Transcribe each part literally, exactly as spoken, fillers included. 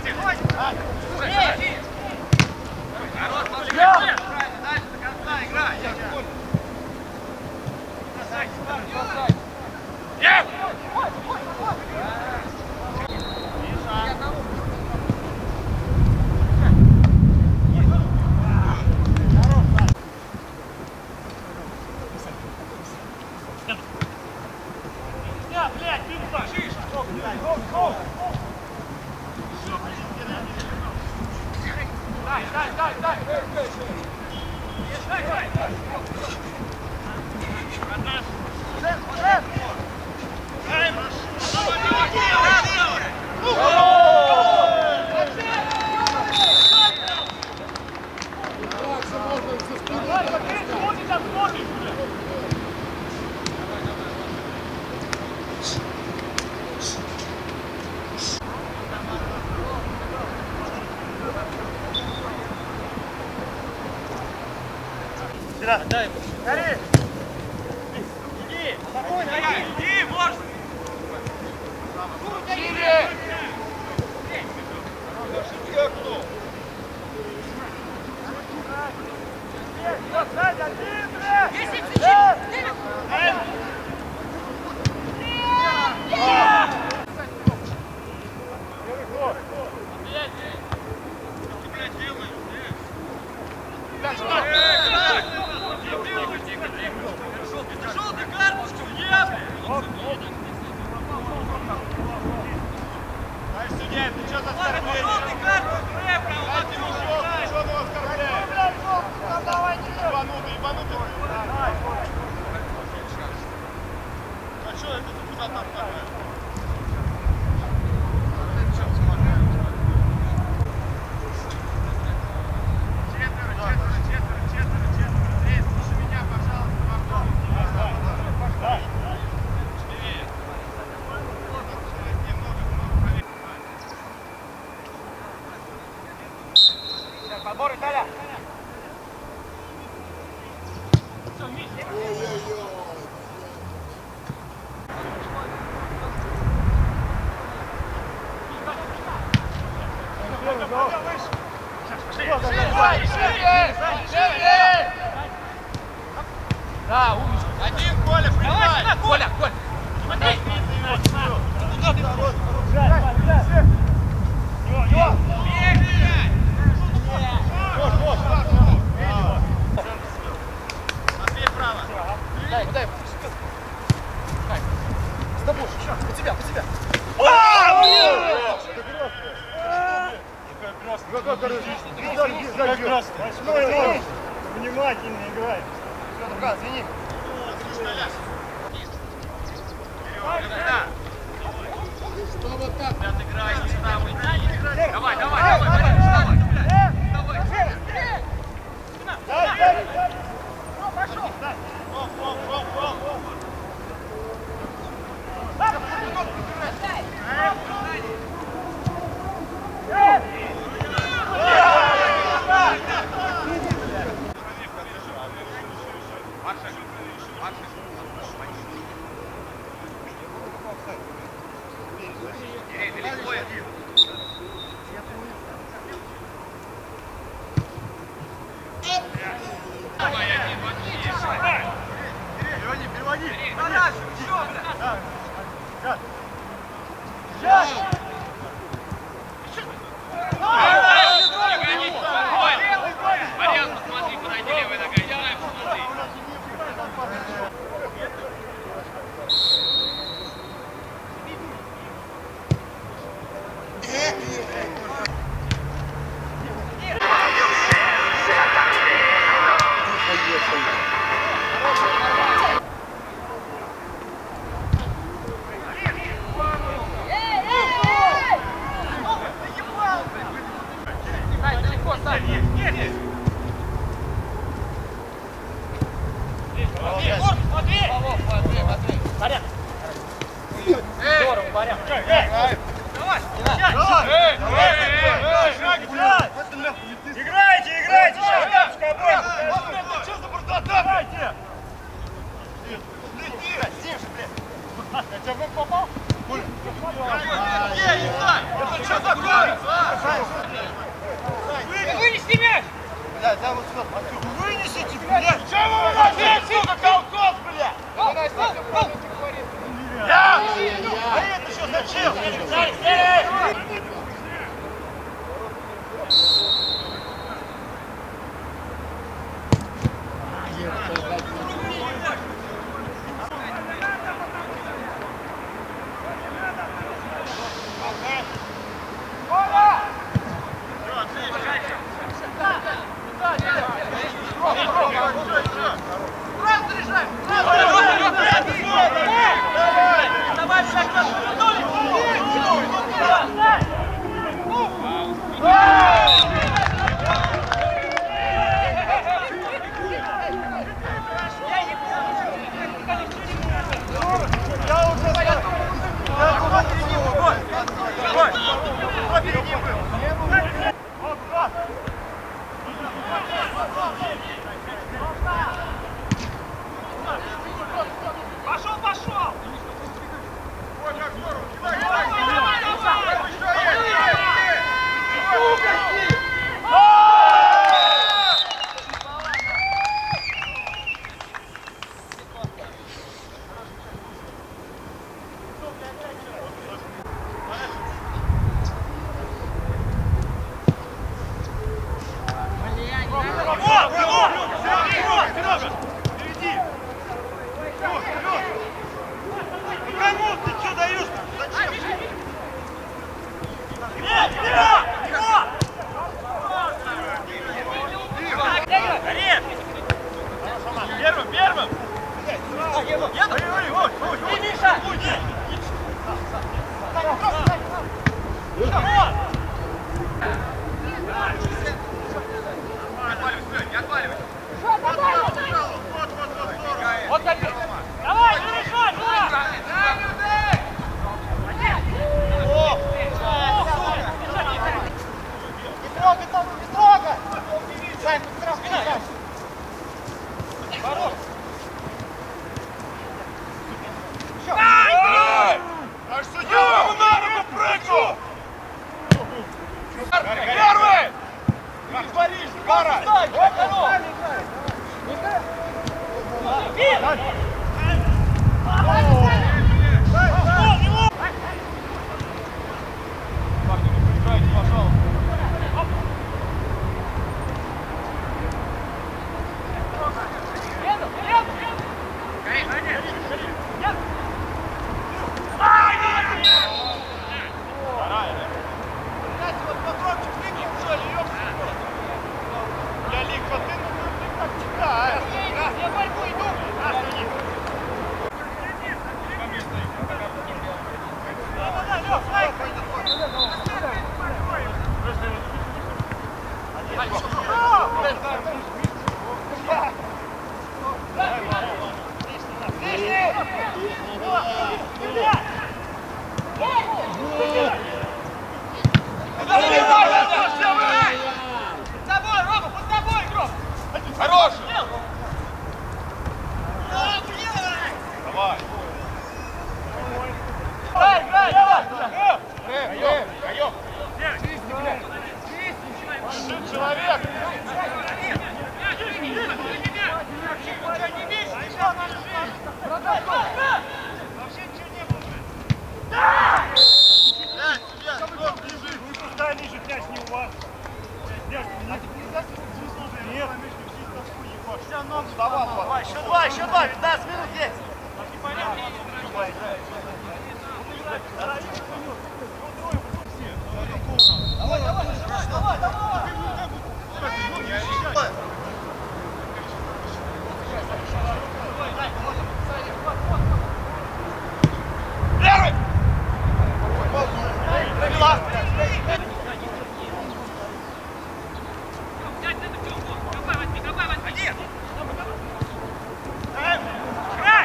Дай ему. Гори! Иди! Спокойно, иди! Иди, можно! Шире! Подбор, Италя! Да, умница. Один, Коля, принимай! Коля, Коля! Смотри! Дай, дай. С тобой, по тебя, по тебя. Внимательно играем. Рука, извини. Что вот так? Ребят, играй, не там иди. Давай, давай, давай, давай, давай. Давай. Пошел. Оп, оп, оп, оп. Играйте, играйте! Сейчас рядышком! Что за бурда? Давайте! Я тебя попал? Эй, Исай! Это что такое? Пошел, пошел! Ой, как здорово! Первым, первым! Еду! Еду! Ой, Миша! Не отваливай! Вот так! Давай, не решай! Не трогай, Том, не трогай! Сань, подстрахуй, Сань! Хорош! Ай! Аж судья ему на руку прыгну! Первый! Как творишь, Гара! Парни, не проиграйте, пожалуйста. Хорош! Давай! Играй, играй, давай! Каём, каём! Шит человек! Вообще ничего не было! Да! Не пускай ниже, князь, не у вас! Нет, нет, давай, еще два, еще два, пятнадцать минут есть. Давай, давай, давай, давай. Первый! Провела! Один! Играй!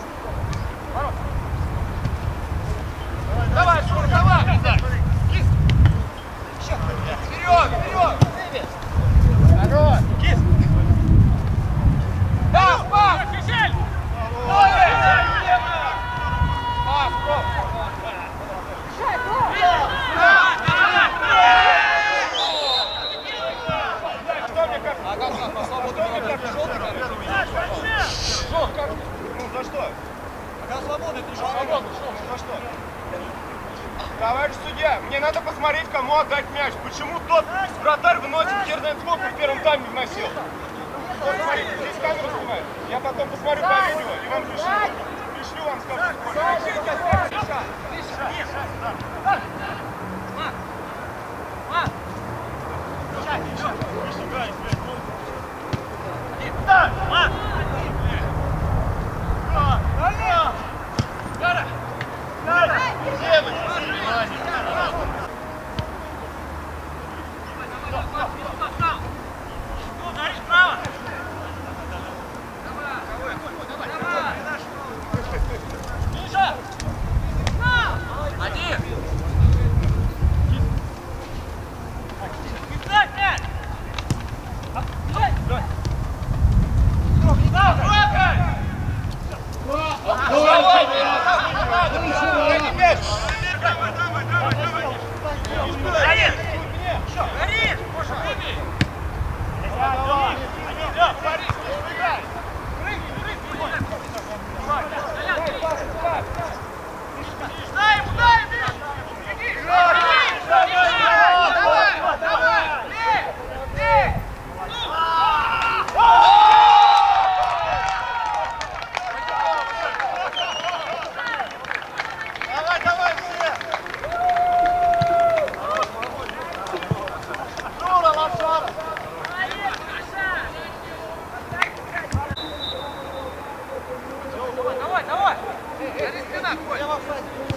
Давай, Шур, давай! судья, мне надо посмотреть, кому отдать мяч. Почему тот вратарь выносит херный сколько в первом тайме вносил? Вот, смотрите, здесь камера снимает. Я потом посмотрю по видео и вам пришлю. Пришлю вам, скажу, сколько. Давай, давай! Спина, Коль!